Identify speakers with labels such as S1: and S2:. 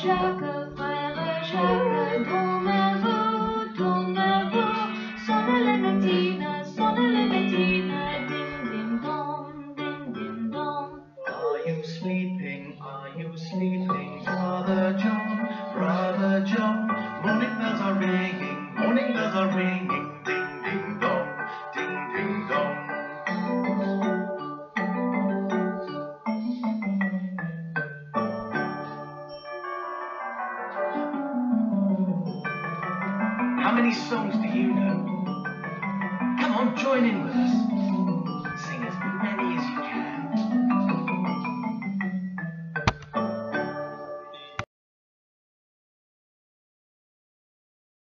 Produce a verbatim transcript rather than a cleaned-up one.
S1: Jacques, frère Jacques, dormez-vous, dormez-vous, sonne les matines, sonne les matines, ding ding dong, ding ding dong.
S2: Are you sleeping, are you sleeping, Brother John, Brother John? Morning bells are ringing, morning bells are ringing, ding ding dong, ding ding dong. How many songs do you know? Come on, join in with us.